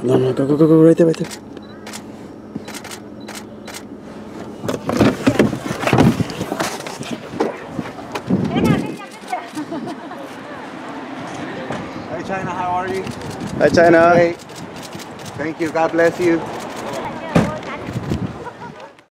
No, no, go, go, go, go, right there, right there. Hi, China, how are you? Hi, China. Great. Thank you. God bless you.